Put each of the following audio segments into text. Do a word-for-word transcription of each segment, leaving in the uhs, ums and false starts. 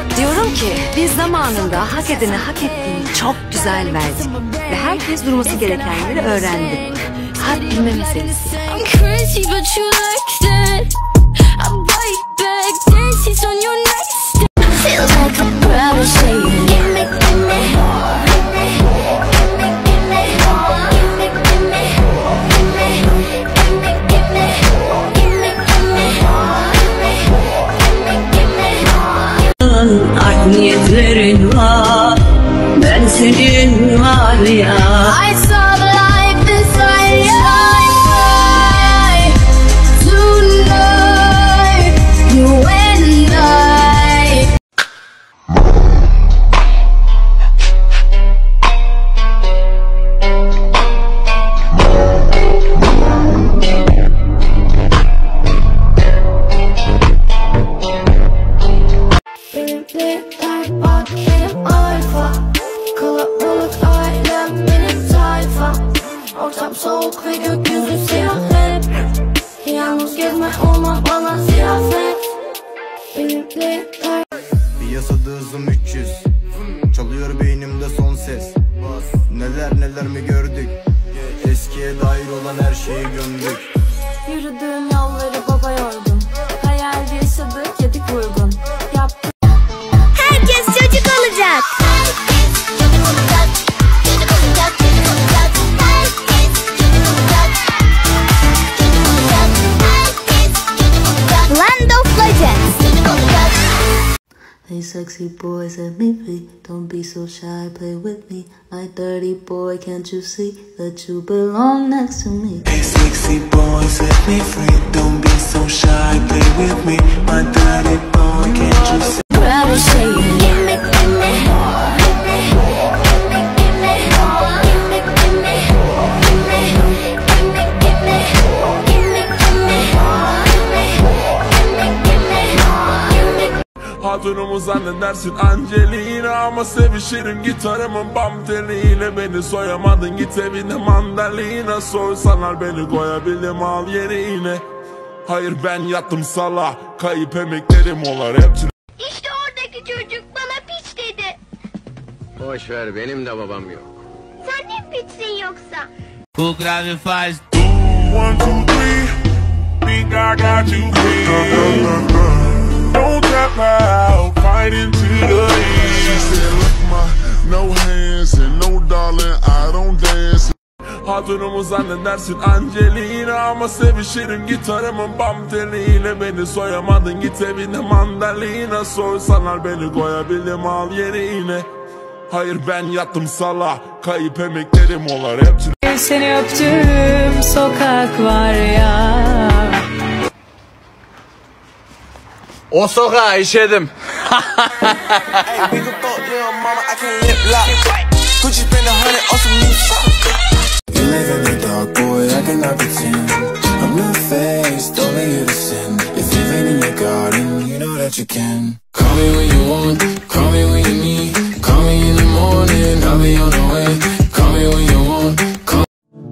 Diyorum ki biz zamanında hak edene hak ettiğini çok güzel verdik. Ve herkes durması gerekenleri öğrendi. Had bilme meselesi. Art niyetlerin var, ben senin var ya. I saw the light inside your eye tonight, you and I. Benimle bak benim alfa, kalabalık ailem benim tayfa. Ortam soğuk ve gökyüzü siyah hep. Yalnız gezme olma bana ziyafet. Benimle piyasada hızım üç yüz, çalıyor beynimde son ses. Neler neler mi gördük, eskiye dair olan her şeyi gömdük. Yürüdüğüm yolları baba yorgun, hayal yaşadık yedik vurgun. Yaptık. Herkes çocuk olacak. Land of Legends. Hey sexy boy, set me free. Don't be so shy, play with me. My dirty boy, can't you see that you belong next to me? Hey sexy boy, set me free. Don't be so shy, play with me. My dirty boy, can't you see? Proud of saying gimme, gimme, Hatunumu zannedersin Angelina, ama sevişirim gitarımın bam teliyle. Beni soyamadın, git evine mandalina. Soysalar beni koyabildim al yerine. Hayır ben yattım sala, kayıp emeklerim olar hepsi. İşte oradaki çocuk bana piç dedi. Boş ver, benim de babam yok. Sen ne piçsin yoksa? Bu klavye faz. One, two, three. Think I got you free. Don't tap out, fight into the end. She said, look my, no hands and no darling, I don't dance. Hatunumu zannedersin Angelina, ama sevişirim gitarımın bam teliyle. Beni soyamadın, git evine mandalina. Soysalar beni koyabildim al yerine. Hayır ben yattım sala, kayıp emeklerim olar hepsi. seni öptüğüm sokak var ya. O sokağa işedim. You live in the dark, boy, I cannot pretend. I'm not faced, only you to sin. If you've been in your garden, you know that you can. Call me when you want, call me when you need. Call me in the morning, I'll be on the way. Call me when you want, call.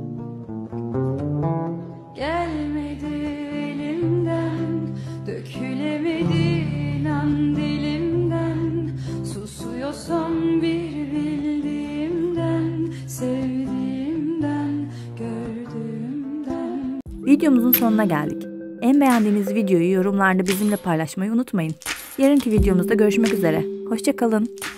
Gelmedi elimden, dökülemedi inan dilimden. Susuyorsam bir bildiğimden, sevdiğimden, gördüğümden. Videomuzun sonuna geldik. En beğendiğiniz videoyu yorumlarda bizimle paylaşmayı unutmayın. Yarınki videomuzda görüşmek üzere. Hoşça kalın.